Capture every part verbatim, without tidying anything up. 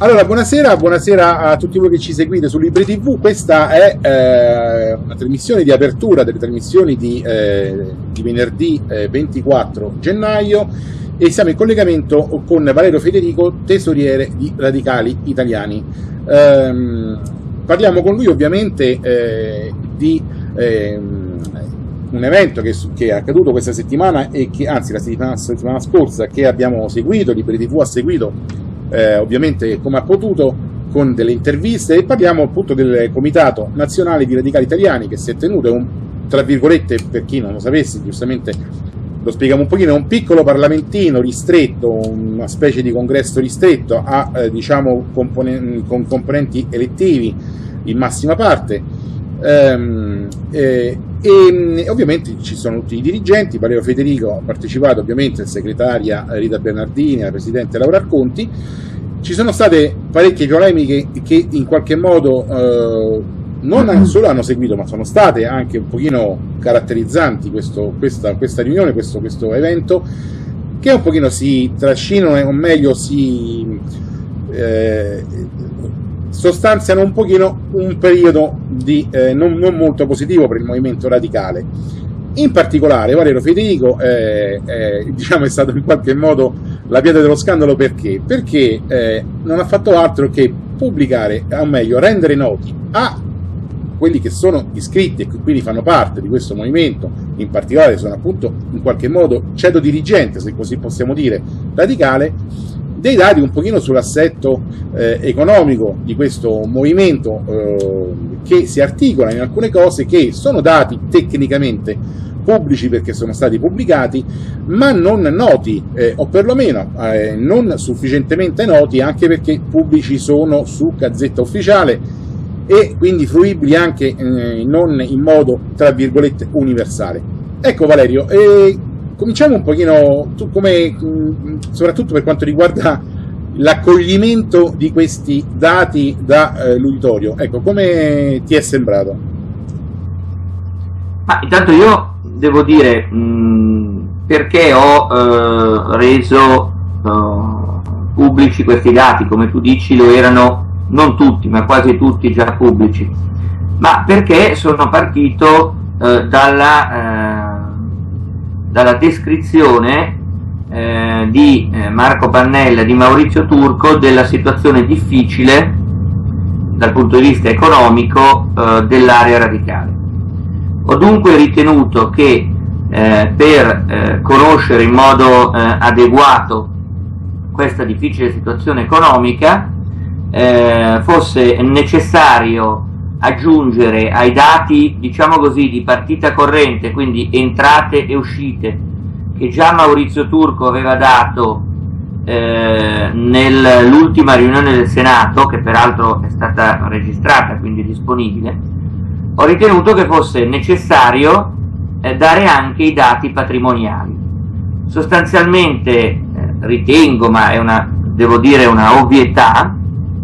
Allora, buonasera, buonasera a tutti voi che ci seguite su Libri tivù. Questa è eh, una trasmissione di apertura delle trasmissioni di, eh, di venerdì eh, ventiquattro gennaio e siamo in collegamento con Valerio Federico, tesoriere di Radicali Italiani. Ehm, parliamo con lui ovviamente eh, di eh, un evento che, che è accaduto questa settimana, e che anzi la settimana, settimana scorsa, che abbiamo seguito, Libri tivù ha seguito Eh, ovviamente come ha potuto, con delle interviste, e parliamo appunto del Comitato Nazionale di Radicali Italiani che si è tenuto, è un, tra virgolette, per chi non lo sapesse, giustamente lo spieghiamo un pochino, è un piccolo parlamentino ristretto, una specie di congresso ristretto a eh, diciamo componen- con componenti elettivi in massima parte, ehm, eh, e ovviamente ci sono tutti i dirigenti. Valerio Federico ha partecipato, ovviamente il segretaria Rita Bernardini, la presidente Laura Arconti. Ci sono state parecchie polemiche che in qualche modo eh, non solo hanno seguito, ma sono state anche un pochino caratterizzanti questo, questa, questa riunione, questo, questo evento, che un pochino si trascinano, o meglio si eh, sostanziano un pochino un periodo di, eh, non, non molto positivo per il movimento radicale. In particolare Valerio Federico eh, eh, diciamo è stato in qualche modo la pietra dello scandalo. Perché? Perché eh, non ha fatto altro che pubblicare, o meglio rendere noti a quelli che sono iscritti e che quindi fanno parte di questo movimento, in particolare sono appunto in qualche modo ceto dirigente, se così possiamo dire, radicale, dei dati un pochino sull'assetto eh, economico di questo movimento, eh, che si articola in alcune cose che sono dati tecnicamente pubblici perché sono stati pubblicati, ma non noti, eh, o perlomeno eh, non sufficientemente noti, anche perché pubblici sono su Gazzetta Ufficiale e quindi fruibili anche eh, non in modo, tra virgolette, universale. Ecco Valerio, eh, cominciamo un pochino, tu come, soprattutto per quanto riguarda l'accoglimento di questi dati da eh, l'uditorio, ecco, come ti è sembrato? Ma intanto io devo dire mh, perché ho eh, reso eh, pubblici questi dati. Come tu dici, lo erano non tutti, ma quasi tutti già pubblici, ma perché sono partito eh, dalla... Eh, dalla descrizione eh, di eh, Marco Pannella, di Maurizio Turco, della situazione difficile dal punto di vista economico eh, dell'area radicale. Ho dunque ritenuto che eh, per eh, conoscere in modo eh, adeguato questa difficile situazione economica eh, fosse necessario aggiungere ai dati, diciamo così, di partita corrente, quindi entrate e uscite, che già Maurizio Turco aveva dato eh, nell'ultima riunione del Senato, che peraltro è stata registrata, quindi disponibile. Ho ritenuto che fosse necessario eh, dare anche i dati patrimoniali. Sostanzialmente eh, ritengo, ma è una, devo dire, una ovvietà,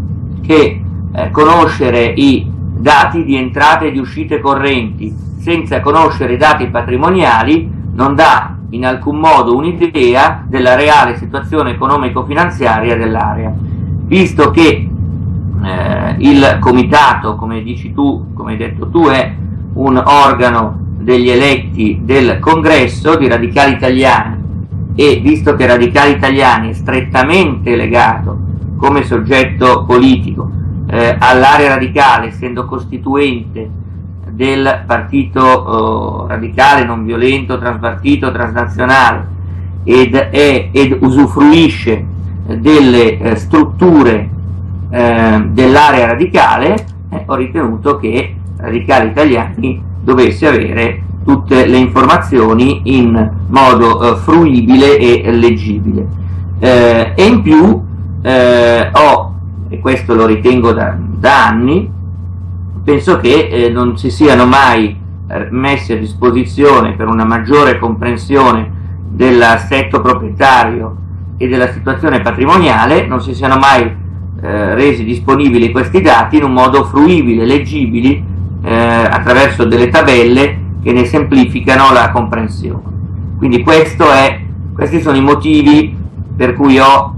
che eh, conoscere i dati di entrate e di uscite correnti senza conoscere i dati patrimoniali non dà in alcun modo un'idea della reale situazione economico-finanziaria dell'area, visto che eh, il comitato, come dici tu, come hai detto tu, è un organo degli eletti del congresso di Radicali Italiani, e visto che Radicali Italiani è strettamente legato come soggetto politico Eh, all'area radicale, essendo costituente del partito eh, radicale non violento, transpartito, transnazionale, ed, è, ed usufruisce delle eh, strutture eh, dell'area radicale, eh, ho ritenuto che Radicali Italiani dovesse avere tutte le informazioni in modo eh, fruibile e leggibile. Eh, e in più eh, ho, e questo lo ritengo da, da anni, penso che eh, non si siano mai eh, messi a disposizione, per una maggiore comprensione dell'assetto proprietario e della situazione patrimoniale, non si siano mai eh, resi disponibili questi dati in un modo fruibile, leggibili, eh, attraverso delle tabelle che ne semplificano la comprensione. Quindi questo è, questi sono i motivi per cui ho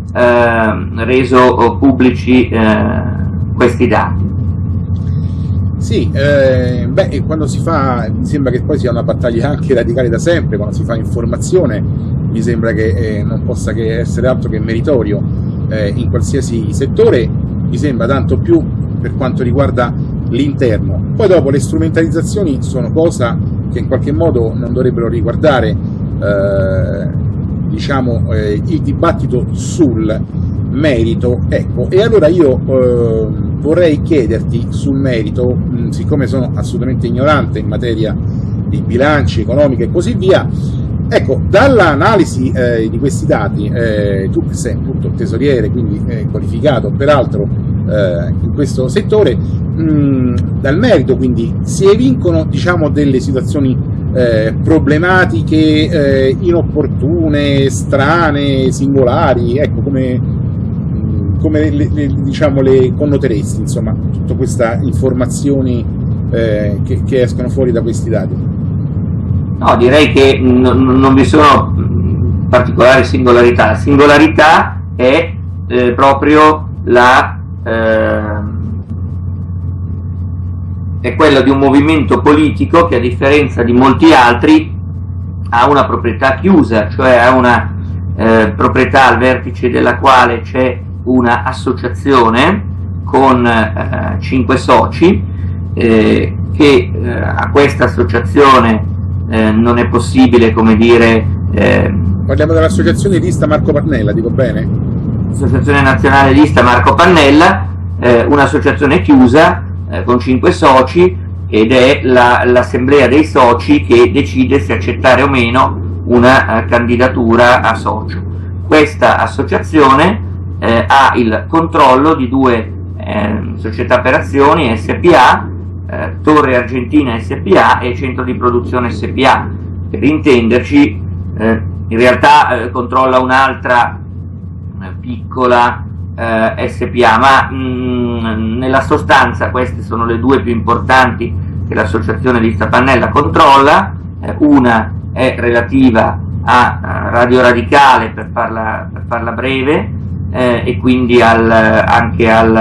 eh, reso pubblici eh, questi dati. Sì, eh, beh, quando si fa, mi sembra che poi sia una battaglia anche radicale da sempre, quando si fa informazione, mi sembra che eh, non possa che essere altro che meritorio eh, in qualsiasi settore, mi sembra tanto più per quanto riguarda l'interno. Poi dopo le strumentalizzazioni sono cosa che in qualche modo non dovrebbero riguardare eh, diciamo eh, il dibattito sul merito, ecco. E allora io eh, vorrei chiederti sul merito, mh, siccome sono assolutamente ignorante in materia di bilanci, economica e così via, ecco, dall'analisi eh, di questi dati, eh, tu sei appunto tesoriere, quindi eh, qualificato peraltro eh, in questo settore, mh, dal merito quindi si evincono, diciamo, delle situazioni eh, problematiche, eh, inopportune, strane, singolari, ecco, come come le, le, diciamo, le connoteresti, insomma, tutta questa informazioni eh, che, che escono fuori da questi dati? No, direi che non, non vi sono particolari singolarità. La singolarità è eh, proprio la eh, è quella di un movimento politico che, a differenza di molti altri, ha una proprietà chiusa, cioè ha una eh, proprietà al vertice della quale c'è una associazione con eh, cinque soci, eh, che eh, a questa associazione eh, non è possibile, come dire... Eh, Parliamo dell'associazione Lista Marco Pannella, dico bene? Associazione Nazionale Lista Marco Pannella, eh, un'associazione chiusa eh, con cinque soci, ed è la, l'assemblea dei soci che decide se accettare o meno una uh, candidatura a socio. Questa associazione Eh, ha il controllo di due eh, società per azioni S P A, eh, Torre Argentina S P A e Centro di Produzione S P A. Per intenderci, eh, in realtà eh, controlla un'altra eh, piccola eh, S P A, ma mh, nella sostanza queste sono le due più importanti che l'associazione Lista Pannella controlla. Eh, una è relativa a, a Radio Radicale, per farla, per farla breve, Eh, e quindi al, anche al,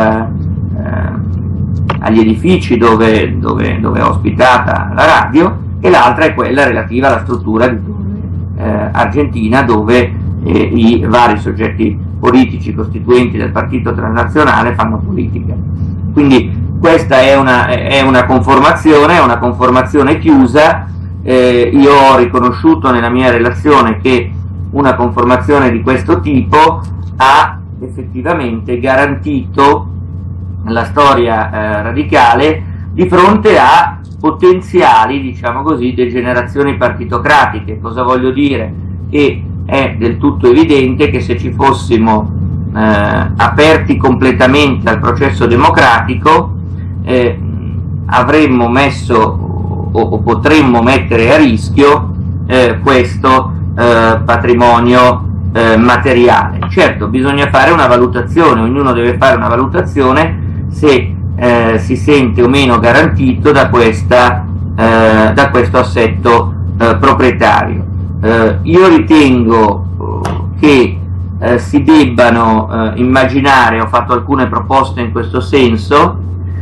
eh, agli edifici dove, dove, dove è ospitata la radio, e l'altra è quella relativa alla struttura di eh, Argentina, dove eh, i vari soggetti politici costituenti del Partito Transnazionale fanno politica. Quindi questa è una, è una conformazione, è una conformazione chiusa. Eh, io ho riconosciuto nella mia relazione che una conformazione di questo tipo ha effettivamente garantito la storia eh, radicale di fronte a potenziali, diciamo così, degenerazioni partitocratiche. Cosa voglio dire? Che è del tutto evidente che se ci fossimo eh, aperti completamente al processo democratico eh, avremmo messo o, o potremmo mettere a rischio eh, questo eh, patrimonio Eh, materiale. Certo, bisogna fare una valutazione, ognuno deve fare una valutazione se eh, si sente o meno garantito da, questa, eh, da questo assetto eh, proprietario. Eh, io ritengo che eh, si debbano eh, immaginare, ho fatto alcune proposte in questo senso,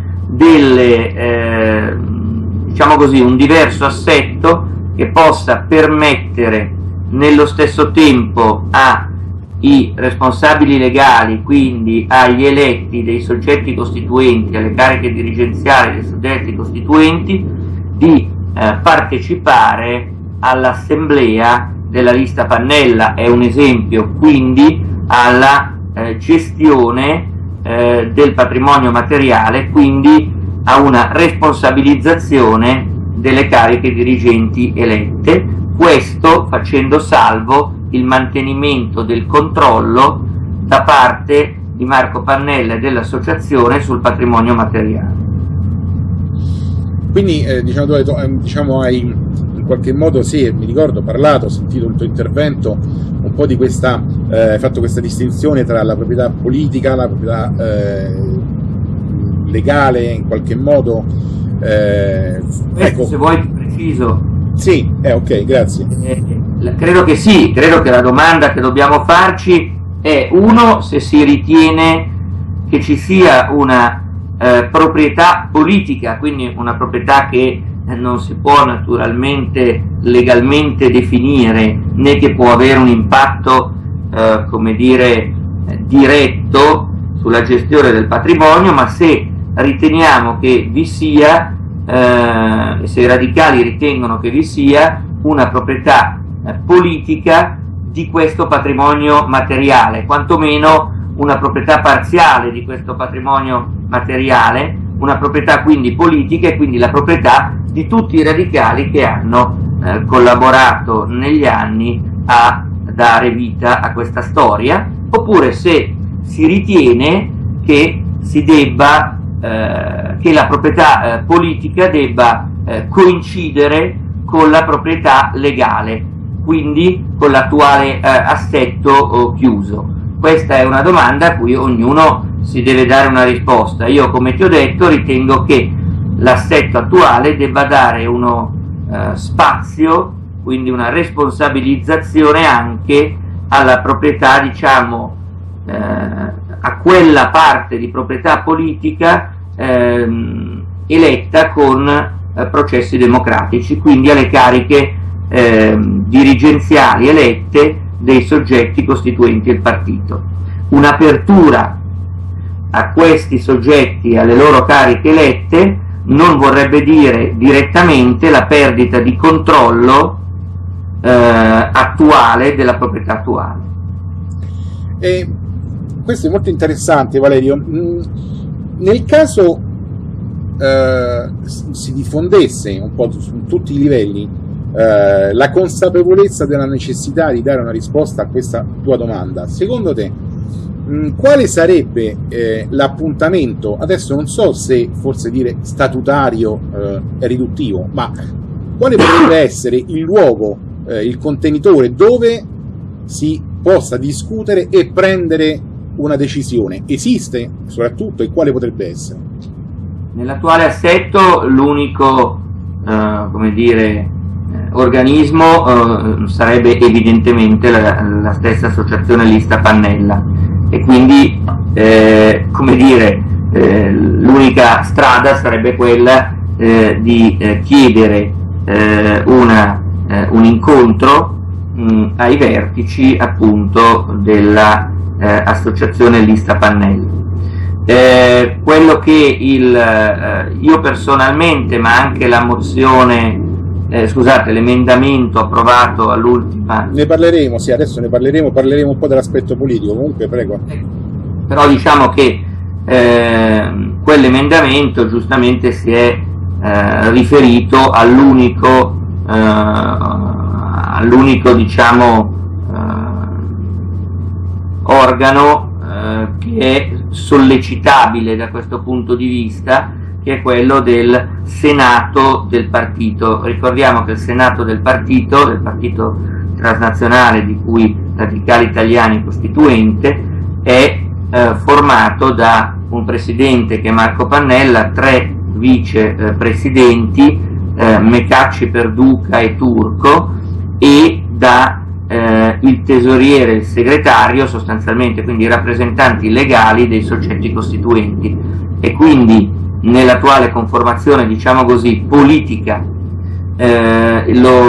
delle, eh, diciamo così, un diverso assetto che possa permettere nello stesso tempo ai responsabili legali, quindi agli eletti dei soggetti costituenti, alle cariche dirigenziali dei soggetti costituenti, di eh, partecipare all'assemblea della Lista Pannella. È un esempio quindi alla eh, gestione eh, del patrimonio materiale, quindi a una responsabilizzazione delle cariche dirigenti elette, questo facendo salvo il mantenimento del controllo da parte di Marco Pannella e dell'associazione sul patrimonio materiale. Quindi eh, diciamo, diciamo hai in qualche modo, sì, mi ricordo, parlato, ho sentito il tuo intervento, un po' di questa, eh, hai fatto questa distinzione tra la proprietà politica, la proprietà eh, legale in qualche modo. Eh, ecco. Se vuoi ti preciso. Sì, eh, ok, grazie. Eh, credo che sì, credo che la domanda che dobbiamo farci è è uno, se si ritiene che ci sia una eh, proprietà politica, quindi una proprietà che non si può naturalmente legalmente definire, né che può avere un impatto eh, come dire eh, diretto sulla gestione del patrimonio, ma se riteniamo che vi sia, eh, se i radicali ritengono che vi sia una proprietà eh, politica di questo patrimonio materiale, quantomeno una proprietà parziale di questo patrimonio materiale, una proprietà quindi politica e quindi la proprietà di tutti i radicali che hanno eh, collaborato negli anni a dare vita a questa storia, oppure se si ritiene che si debba, eh, che la proprietà eh, politica debba eh, coincidere con la proprietà legale, quindi con l'attuale eh, assetto oh, chiuso. Questa è una domanda a cui ognuno si deve dare una risposta. Io, come ti ho detto, ritengo che l'assetto attuale debba dare uno eh, spazio, quindi una responsabilizzazione anche alla proprietà, diciamo, eh, a quella parte di proprietà politica ehm, eletta con eh, processi democratici, quindi alle cariche ehm, dirigenziali elette dei soggetti costituenti il partito. Un'apertura a questi soggetti e alle loro cariche elette non vorrebbe dire direttamente la perdita di controllo eh, attuale della proprietà attuale. E questo è molto interessante, Valerio. Nel caso eh, si diffondesse un po' su tutti i livelli eh, la consapevolezza della necessità di dare una risposta a questa tua domanda, secondo te mh, quale sarebbe eh, l'appuntamento, adesso non so se forse dire statutario eh, è riduttivo, ma quale potrebbe essere il luogo, eh, il contenitore dove si possa discutere e prendere una decisione? Esiste soprattutto, e quale potrebbe essere? Nell'attuale assetto l'unico eh, come dire eh, organismo eh, sarebbe evidentemente la, la stessa associazione Lista Pannella, e quindi eh, come dire eh, l'unica strada sarebbe quella eh, di eh, chiedere eh, una, eh, un incontro mh, ai vertici appunto della eh, associazione Lista Pannella. Eh, quello che il, eh, io personalmente, ma anche la mozione, eh, scusate, l'emendamento approvato all'ultima... Ne parleremo, sì, adesso ne parleremo, parleremo un po' dell'aspetto politico, comunque prego. Eh, però diciamo che eh, quell'emendamento giustamente si è eh, riferito all'unico, eh, all'unico diciamo, eh, organo che è sollecitabile da questo punto di vista, che è quello del Senato del partito. Ricordiamo che il Senato del partito, del partito transnazionale di cui Radicali Italiani è costituente, è eh, formato da un presidente che è Marco Pannella, tre vicepresidenti, eh, Mecacci, Perduca e Turco, e da Eh, il tesoriere, il segretario, sostanzialmente, quindi i rappresentanti legali dei soggetti costituenti. E quindi nell'attuale conformazione, diciamo così, politica, eh,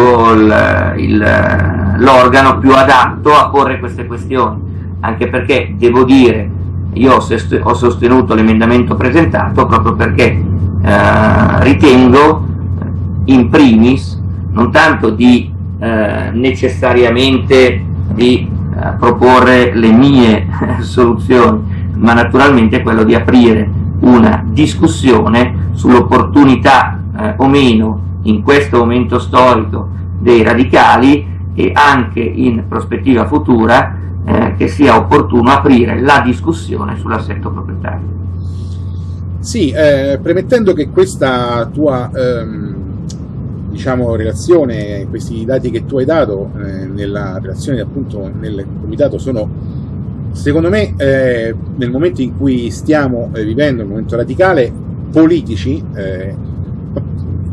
l'organo più adatto a porre queste questioni, anche perché devo dire, io ho, ho sostenuto l'emendamento presentato proprio perché eh, ritengo in primis non tanto di Eh, necessariamente di eh, proporre le mie soluzioni, ma naturalmente quello di aprire una discussione sull'opportunità eh, o meno in questo momento storico dei radicali, e anche in prospettiva futura eh, che sia opportuno aprire la discussione sull'assetto proprietario. Sì, eh, premettendo che questa tua ehm... diciamo relazione, questi dati che tu hai dato eh, nella relazione appunto nel comitato sono, secondo me, eh, nel momento in cui stiamo eh, vivendo, il momento radicale, politici, eh,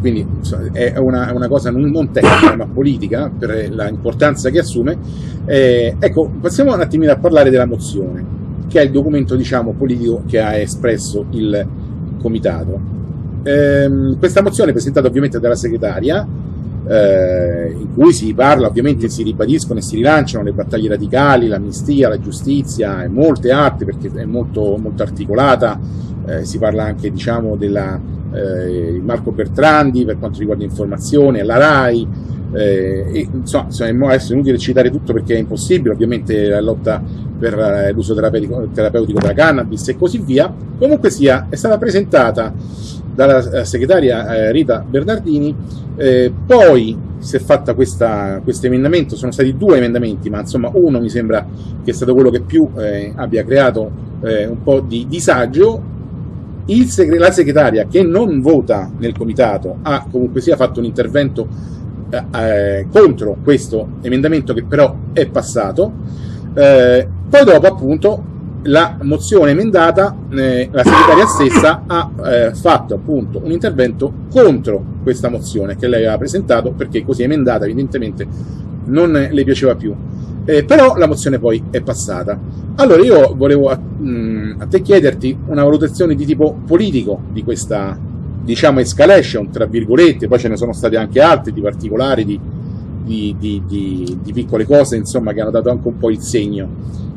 quindi è una, una cosa non, non tecnica ma politica per l'importanza che assume. Eh, ecco, passiamo un attimino a parlare della mozione, che è il documento, diciamo, politico che ha espresso il comitato. Eh, questa mozione è presentata ovviamente dalla segretaria, eh, in cui si parla, ovviamente si ribadiscono e si rilanciano le battaglie radicali, l'amnistia, la giustizia e molte altre, perché è molto, molto articolata. Eh, si parla anche, diciamo, della eh, Marco Bertrandi per quanto riguarda informazione, la RAI, eh, e, insomma, adesso è inutile citare tutto perché è impossibile, ovviamente la lotta per eh, l'uso terapeutico, terapeutico della cannabis e così via. Comunque sia, è stata presentata dalla eh, segretaria eh, Rita Bernardini, eh, poi si è fatta questo emendamento, sono stati due emendamenti, ma insomma uno mi sembra che è stato quello che più eh, abbia creato eh, un po' di disagio. Il segre la segretaria, che non vota nel comitato, ha comunque sia fatto un intervento eh, eh, contro questo emendamento, che però è passato. Eh, poi dopo, appunto, la mozione emendata, eh, la segretaria stessa ha eh, fatto appunto un intervento contro questa mozione che lei aveva presentato, perché così emendata evidentemente non le piaceva più. Eh, però la mozione poi è passata. Allora io volevo a, mh, a te chiederti una valutazione di tipo politico di questa, diciamo, escalation, tra virgolette. Poi ce ne sono state anche altre, di particolari, di, di, di, di, di piccole cose, insomma, che hanno dato anche un po' il segno.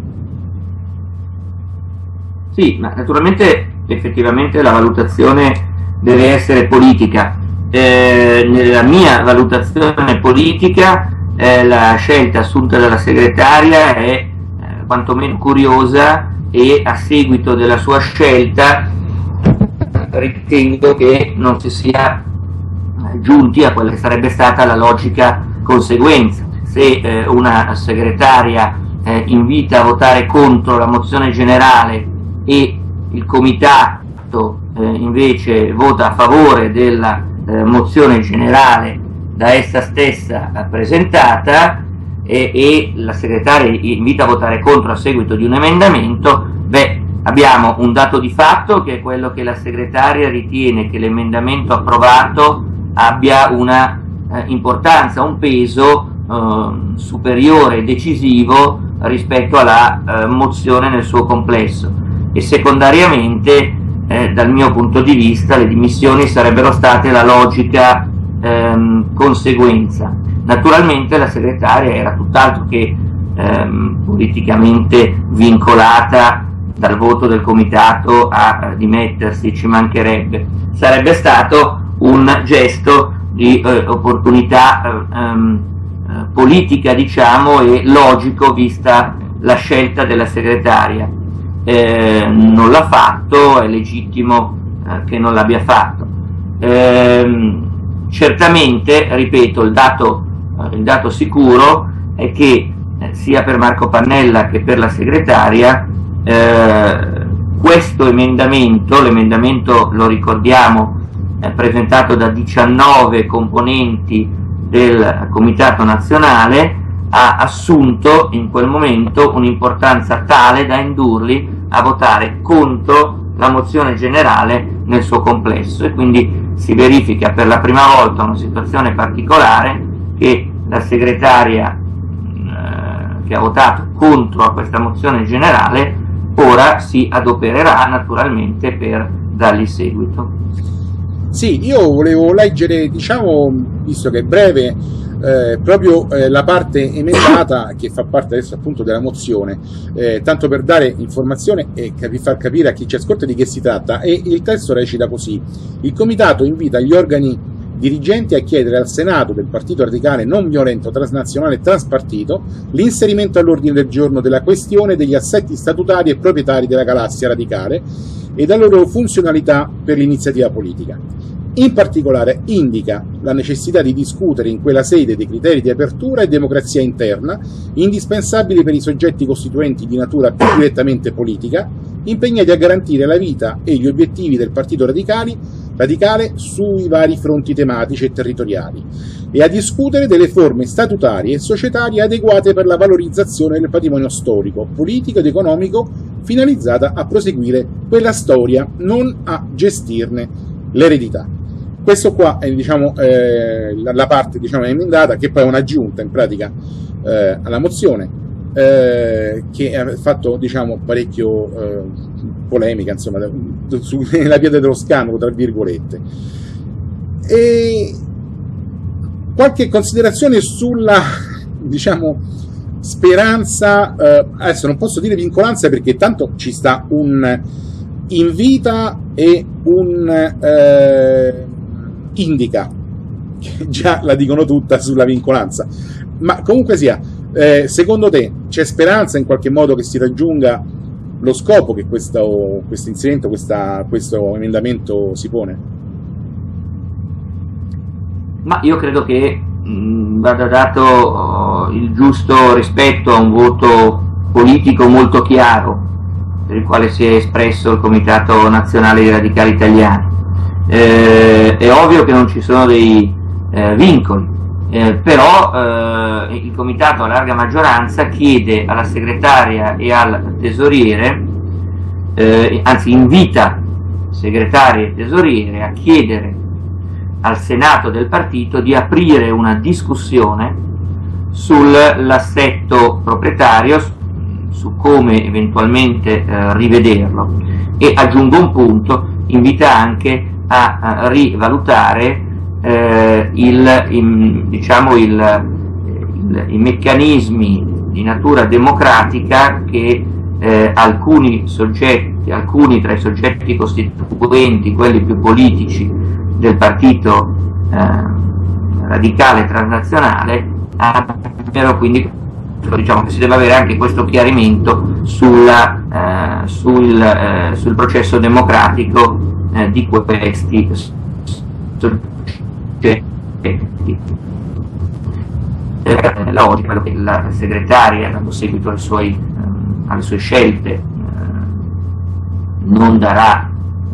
Sì, ma naturalmente effettivamente la valutazione deve essere politica. Eh, nella mia valutazione politica Eh, la scelta assunta dalla segretaria è eh, quantomeno curiosa, e a seguito della sua scelta ritengo che non si sia giunti a quella che sarebbe stata la logica conseguenza. Se eh, una segretaria eh, invita a votare contro la mozione generale e il comitato eh, invece vota a favore della eh, mozione generale da essa stessa presentata, e, e la segretaria invita a votare contro a seguito di un emendamento, beh, abbiamo un dato di fatto, che è quello che la segretaria ritiene che l'emendamento approvato abbia una eh, importanza, un peso eh, superiore e decisivo rispetto alla eh, mozione nel suo complesso, e secondariamente eh, dal mio punto di vista le dimissioni sarebbero state la logica Ehm, conseguenza. Naturalmente la segretaria era tutt'altro che ehm, politicamente vincolata dal voto del comitato a, a dimettersi, ci mancherebbe. Sarebbe stato un gesto di eh, opportunità eh, ehm, eh, politica, diciamo, e logico, vista la scelta della segretaria. Eh, non l'ha fatto, è legittimo eh, che non l'abbia fatto. Eh, Certamente, ripeto, il dato, il dato sicuro è che eh, sia per Marco Pannella che per la segretaria eh, questo emendamento, l'emendamento, lo ricordiamo, è presentato da diciannove componenti del Comitato Nazionale, ha assunto in quel momento un'importanza tale da indurli a votare contro la mozione generale nel suo complesso, e quindi si verifica per la prima volta una situazione particolare, che la segretaria eh, che ha votato contro a questa mozione generale ora si adopererà naturalmente per dargli seguito. Sì, io volevo leggere, diciamo, visto che è breve, eh, proprio eh, la parte emendata che fa parte adesso appunto della mozione, eh, tanto per dare informazione e capi far capire a chi ci ascolta di che si tratta. E il testo recita così: il comitato invita gli organi dirigenti a chiedere al Senato del Partito Radicale Non Violento Transnazionale Transpartito l'inserimento all'ordine del giorno della questione degli assetti statutari e proprietari della galassia radicale e della loro funzionalità per l'iniziativa politica. In particolare indica la necessità di discutere in quella sede dei criteri di apertura e democrazia interna, indispensabili per i soggetti costituenti di natura più direttamente politica, impegnati a garantire la vita e gli obiettivi del Partito Radicali, radicale sui vari fronti tematici e territoriali, e a discutere delle forme statutarie e societarie adeguate per la valorizzazione del patrimonio storico, politico ed economico, finalizzata a proseguire quella storia, non a gestirne l'eredità. questo qua è, diciamo, eh, la, la parte, diciamo, emendata, che poi è un'aggiunta in pratica eh, alla mozione, eh, che ha fatto, diciamo, parecchio eh, polemica, insomma, sulla via dello scandalo, tra virgolette. E qualche considerazione sulla, diciamo, speranza, eh, adesso non posso dire vincolanza perché tanto ci sta un invita e un eh, indica, che già la dicono tutta sulla vincolanza, ma comunque sia, eh, secondo te c'è speranza in qualche modo che si raggiunga lo scopo che questo, questo inserimento, questa, questo emendamento si pone? Ma io credo che mh, vada dato uh, il giusto rispetto a un voto politico molto chiaro per il quale si è espresso il Comitato Nazionale dei Radicali Italiani. Eh, è ovvio che non ci sono dei eh, vincoli, eh, però eh, il Comitato a larga maggioranza chiede alla segretaria e al tesoriere, eh, anzi invita segretaria e tesoriere a chiedere al Senato del partito di aprire una discussione sull'assetto proprietario, su come eventualmente eh, rivederlo, e aggiungo un punto, invita anche a, a rivalutare eh, il, in, diciamo il, il, i meccanismi di natura democratica che eh, alcuni soggetti, alcuni tra i soggetti costituenti, quelli più politici del partito eh, radicale transnazionale, abbiano, quindi diciamo che si deve avere anche questo chiarimento sulla, eh, sul, eh, sul processo democratico eh, di questi soggetti. Eh, la, oggi, quello che la segretaria, dando seguito ai suoi, eh, alle sue scelte, eh, non darà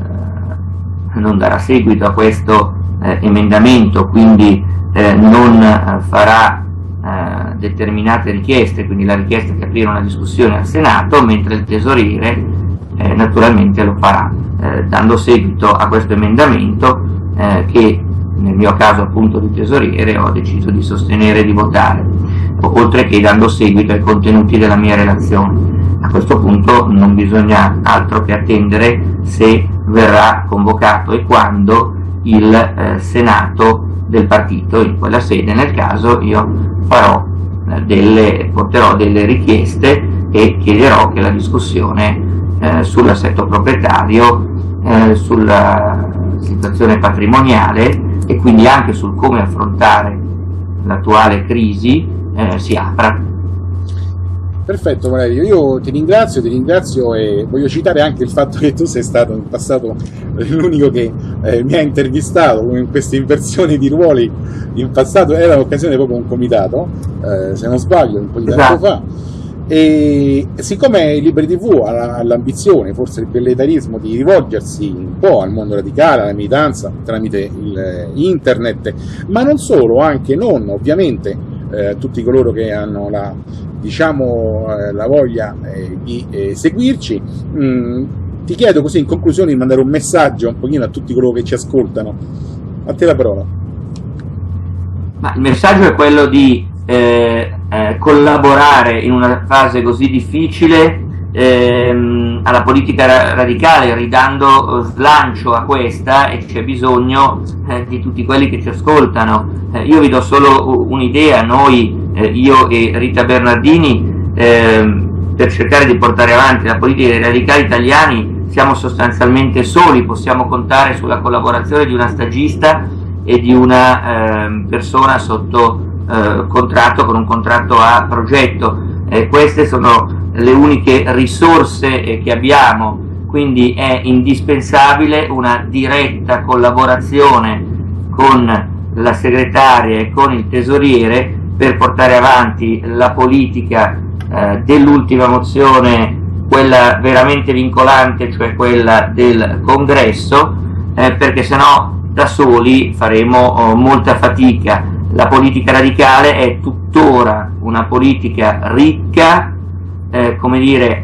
eh, non darà seguito a questo eh, emendamento, quindi eh, non eh, farà eh, determinate richieste, quindi la richiesta di aprire una discussione al Senato, mentre il tesoriere eh, naturalmente lo farà, eh, dando seguito a questo emendamento eh, che nel mio caso appunto di tesoriere ho deciso di sostenere e di votare, oltre che dando seguito ai contenuti della mia relazione. A questo punto non bisogna altro che attendere se verrà convocato e quando il eh, Senato del partito. In quella sede, nel caso, io farò eh, delle, porterò delle richieste e chiederò che la discussione eh, sull'assetto proprietario, eh, sulla situazione patrimoniale e quindi anche sul come affrontare l'attuale crisi eh, si apra. Perfetto Valerio, io ti ringrazio, ti ringrazio e voglio citare anche il fatto che tu sei stato in passato l'unico che eh, mi ha intervistato in queste inversioni di ruoli. In passato era l'occasione proprio un comitato, eh, se non sbaglio, un po' di tempo esatto. fa, e siccome Liberi ti vu ha l'ambizione, forse il velleitarismo, di rivolgersi un po' al mondo radicale, alla militanza tramite il, internet, ma non solo, anche non ovviamente eh, tutti coloro che hanno la, diciamo, eh, la voglia eh, di eh, seguirci, mh, ti chiedo così in conclusione di mandare un messaggio un pochino a tutti coloro che ci ascoltano. A te la parola. Ma il messaggio è quello di eh, eh, collaborare in una fase così difficile ehm, alla politica ra radicale, ridando slancio a questa, e c'è bisogno eh, di tutti quelli che ci ascoltano. Eh, io vi do solo un'idea: noi, eh, io e Rita Bernardini, eh, per cercare di portare avanti la politica dei radicali italiani siamo sostanzialmente soli, possiamo contare sulla collaborazione di una stagista e di una eh, persona sotto eh, contratto, con un contratto a progetto. Eh, queste sono le uniche risorse eh, che abbiamo, quindi è indispensabile una diretta collaborazione con la segretaria e con il tesoriere per portare avanti la politica eh, dell'ultima mozione, quella veramente vincolante, cioè quella del congresso, eh, perché sennò da soli faremo oh, molta fatica. La politica radicale è tuttora una politica ricca, eh, come dire,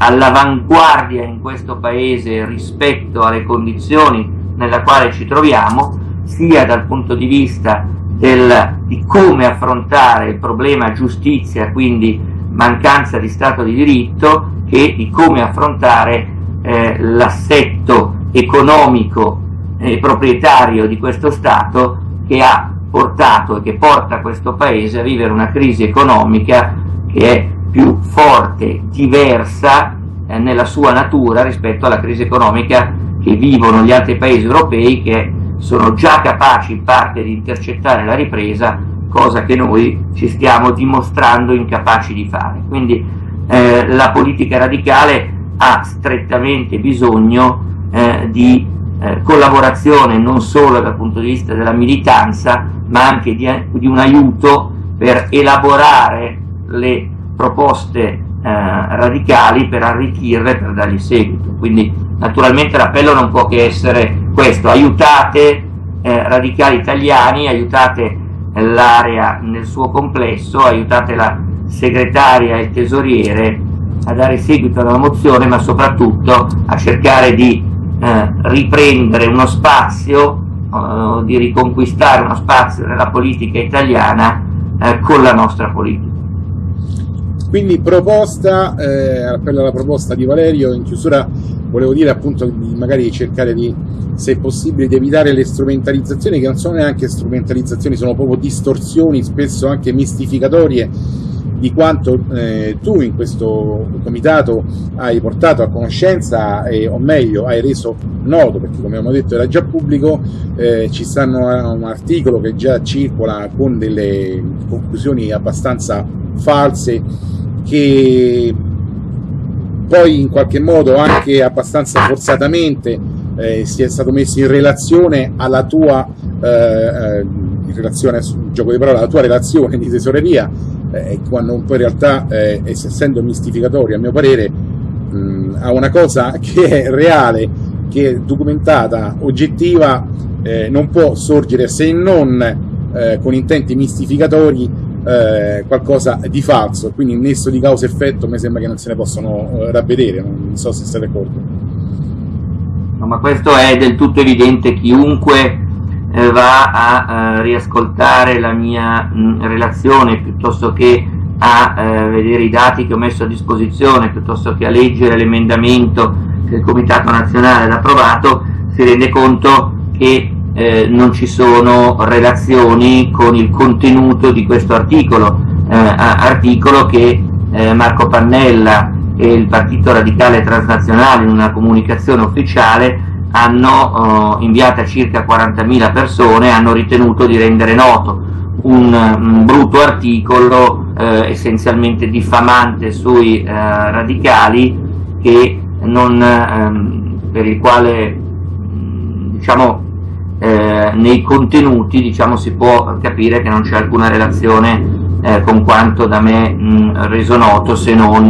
all'avanguardia in questo paese rispetto alle condizioni nella quale ci troviamo, sia dal punto di vista del, di come affrontare il problema giustizia, quindi mancanza di Stato di diritto, che di come affrontare eh, l'assetto economico e proprietario di questo Stato, che ha portato e che porta questo Paese a vivere una crisi economica che è più forte, diversa eh, nella sua natura rispetto alla crisi economica che vivono gli altri paesi europei, che sono già capaci in parte di intercettare la ripresa, cosa che noi ci stiamo dimostrando incapaci di fare. Quindi eh, la politica radicale ha strettamente bisogno eh, di eh, collaborazione non solo dal punto di vista della militanza, ma anche di, di un aiuto per elaborare le proposte eh, radicali, per arricchirle, per dargli seguito. Quindi naturalmente l'appello non può che essere questo: aiutate eh, radicali italiani, aiutate l'area nel suo complesso, aiutate la segretaria e il tesoriere a dare seguito alla mozione, ma soprattutto a cercare di eh, riprendere uno spazio, eh, di riconquistare uno spazio nella politica italiana eh, con la nostra politica. Quindi proposta, eh, appello alla proposta di Valerio. In chiusura volevo dire appunto di magari cercare di, se possibile, di evitare le strumentalizzazioni, che non sono neanche strumentalizzazioni, sono proprio distorsioni, spesso anche mistificatorie, di quanto eh, tu in questo comitato hai portato a conoscenza, e, o meglio hai reso noto, perché come abbiamo detto era già pubblico. Eh, ci stanno un articolo che già circola con delle conclusioni abbastanza false, che poi in qualche modo anche abbastanza forzatamente eh, si è stato messo in relazione alla tua eh, in relazione, gioco di parole, alla tua relazione di tesoreria, eh, quando poi in realtà eh, essendo mistificatorio, a mio parere, mh, a una cosa che è reale, che è documentata, oggettiva, eh, non può sorgere, se non eh, con intenti mistificatori, Eh, qualcosa di falso. Quindi il nesso di causa-effetto mi sembra che non se ne possono eh, ravvedere, non so se siete d'accordo. No, ma questo è del tutto evidente. Chiunque eh, va a eh, riascoltare la mia mh, relazione, piuttosto che a eh, vedere i dati che ho messo a disposizione, piuttosto che a leggere l'emendamento che il Comitato Nazionale ha approvato, si rende conto che Eh, non ci sono relazioni con il contenuto di questo articolo, eh, articolo che eh, Marco Pannella e il Partito Radicale Transnazionale, in una comunicazione ufficiale, hanno eh, inviata a circa quarantamila persone, hanno ritenuto di rendere noto un, un brutto articolo eh, essenzialmente diffamante sui eh, radicali, che non, ehm, per il quale diciamo Eh, nei contenuti diciamo si può capire che non c'è alcuna relazione eh, con quanto da me mh, reso noto, se non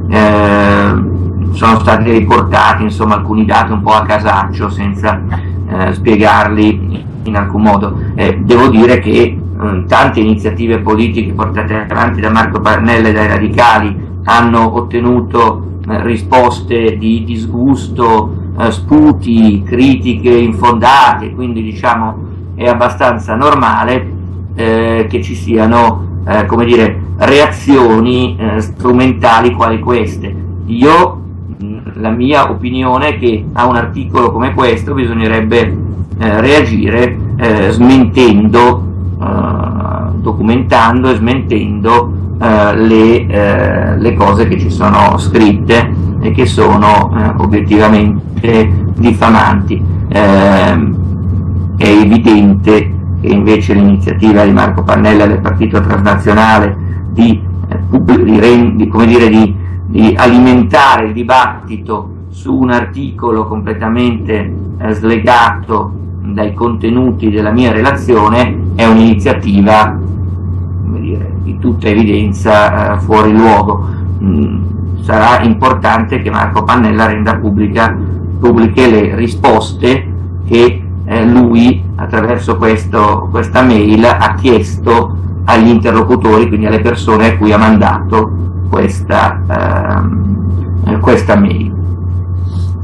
eh, sono stati riportati insomma alcuni dati un po' a casaccio, senza eh, spiegarli in alcun modo. Eh, devo dire che mh, tante iniziative politiche portate avanti da Marco Pannella e dai radicali hanno ottenuto eh, risposte di disgusto, sputi, critiche infondate, quindi diciamo è abbastanza normale eh, che ci siano eh, come dire, reazioni eh, strumentali quali queste. Io, mh, la mia opinione è che a un articolo come questo bisognerebbe eh, reagire eh, smentendo, eh, documentando e smentendo eh, le, eh, le cose che ci sono scritte e che sono eh, obiettivamente diffamanti. Eh, è evidente che invece l'iniziativa di Marco Pannella e del Partito Transnazionale di, eh, di, di, come dire, di, di alimentare il dibattito su un articolo completamente eh, slegato dai contenuti della mia relazione è un'iniziativa, come dire, di tutta evidenza eh, fuori luogo. Mm, sarà importante che Marco Pannella renda pubblica, pubbliche le risposte che eh, lui attraverso questo, questa mail ha chiesto agli interlocutori, quindi alle persone a cui ha mandato questa, eh, questa mail.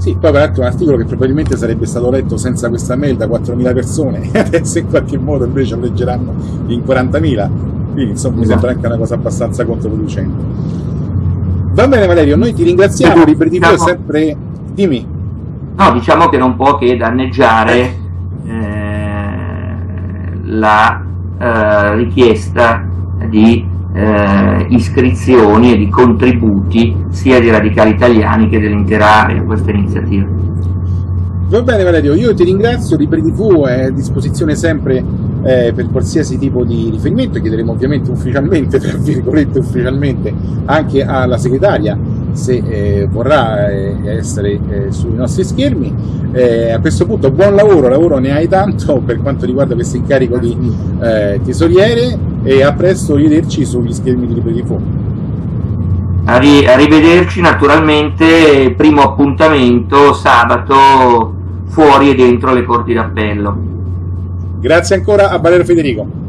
Sì, poi peraltro un articolo che probabilmente sarebbe stato letto senza questa mail da quattromila persone, adesso in qualche modo invece lo leggeranno in quarantamila, quindi insomma mi sembra anche una cosa abbastanza controproducente. Va bene Valerio, noi ti ringraziamo, sì, Libri diciamo, T V è sempre... Dimmi. No, diciamo che non può che danneggiare eh, la eh, richiesta di eh, iscrizioni e di contributi sia di radicali italiani che dell'intera area a questa iniziativa. Va bene Valerio, io ti ringrazio, Libri T V è a disposizione sempre eh, per qualsiasi tipo di riferimento, chiederemo ovviamente ufficialmente, tra virgolette ufficialmente, anche alla segretaria se eh, vorrà eh, essere eh, sui nostri schermi. Eh, a questo punto buon lavoro, lavoro ne hai tanto per quanto riguarda questo incarico di eh, tesoriere, e a presto, rivederci sugli schermi di Libri T V. Arri- arrivederci, naturalmente, primo appuntamento sabato fuori e dentro le corti d'appello. Grazie ancora a Valerio Federico.